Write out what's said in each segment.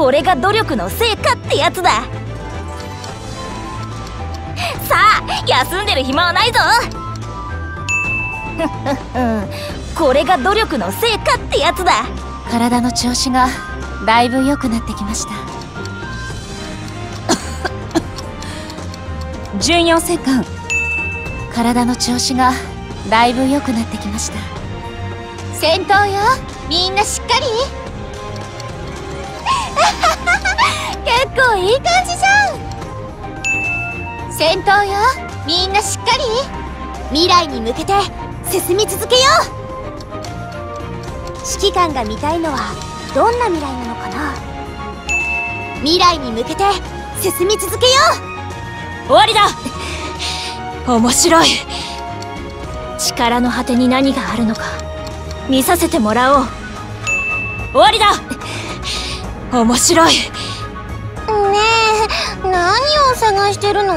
これが努力の成果ってやつだ。さあ休んでる暇はないぞ。これが努力の成果ってやつだ。 体の調子がだいぶ良くなってきました。14世間、体の調子がだいぶ良くなってきました。戦闘よ、みんなしっかり。結構いい感じじゃん。戦闘よ、みんなしっかり。未来に向けて進み続けよう。指揮官が見たいのはどんな未来なのかな。未来に向けて進み続けよう。 終わりだ。面白い。力の果てに何があるのか見させてもらおう。終わりだ。面白い。 ねえ、何を探してるの？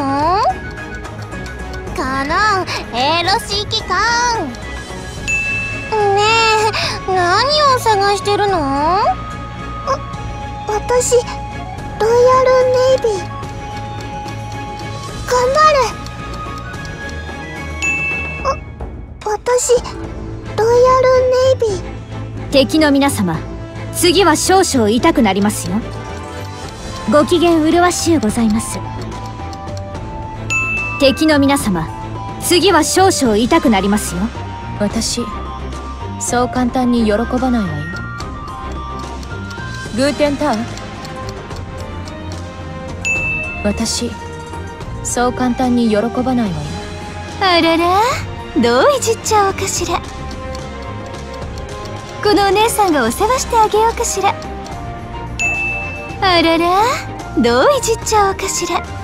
かな、エロ指揮官。ねえ、何を探してるの？私、ロイヤルネイビー。頑張る。私、ロイヤルネイビー。 敵の皆様、次は少々痛くなりますよ。ご機嫌麗しゅうございます。敵の皆様、次は少々痛くなりますよ。 私、そう簡単に喜ばないわよ。グーテンタウン。私、そう簡単に喜ばないわよ。あらら、どういじっちゃおうかしら。このお姉さんがお世話してあげようかしら。あらら、どういじっちゃおうかしら。